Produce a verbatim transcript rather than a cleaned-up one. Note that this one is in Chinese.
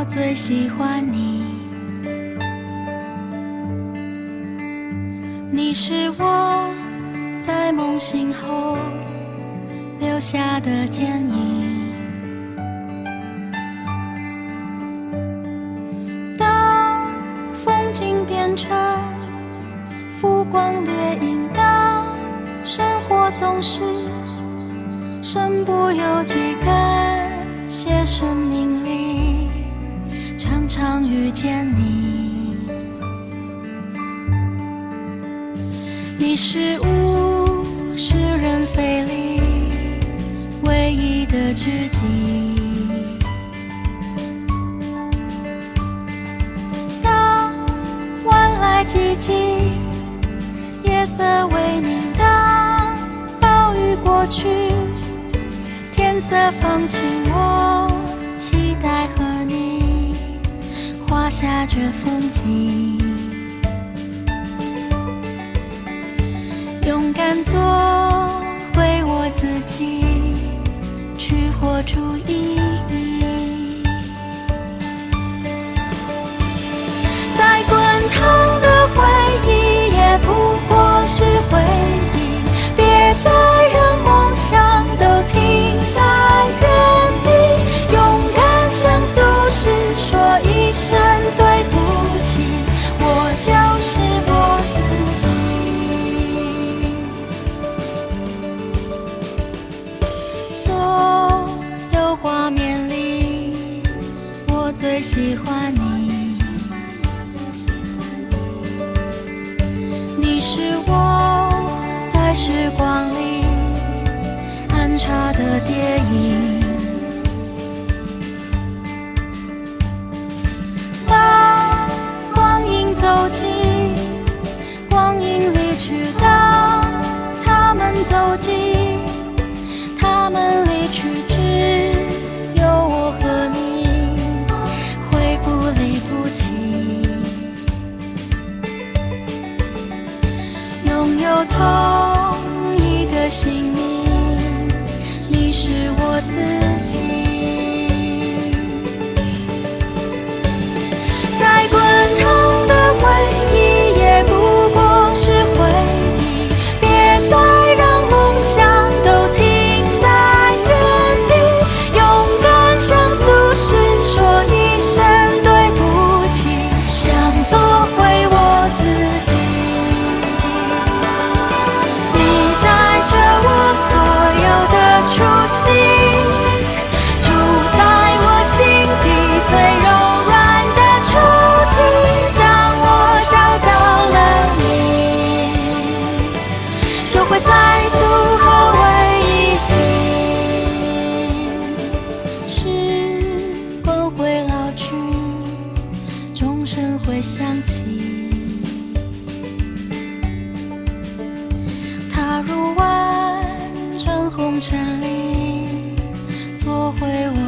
最喜欢你，你是我在梦醒后留下的剪影。当风景变成浮光掠影，当生活总是身不由己，感谢生命里常常遇见你。你是物是人非里唯一的知己，当晚来寂静，夜色微明，当暴雨过去，天色放晴，我期待和你画下这风景。勇敢做回我自己，去活出意义。再滚烫的回忆也不过是回忆，别再让梦想都停在原地。勇敢向俗世说一声对不起，我就是我自己。所有画面里，我最喜欢你，你是我在时光里安插的电影。当光阴走近，光阴离去，当他们走近，他们离去，只有我和你会不离不弃。拥有同一个姓名，你是我自己。再滚烫的回忆也不过是回忆，别再让梦想都停在原地。勇敢向俗世说一声对不起，想做回我自己。你带着我所有的初心，住在我心底最柔软的抽屉。当我找到了你，就会再度合为一体。时光会老去，钟声会响起，踏入万丈红尘里，做回我